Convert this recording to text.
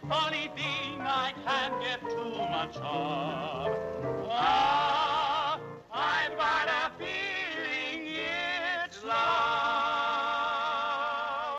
funny thing I can't get too much of.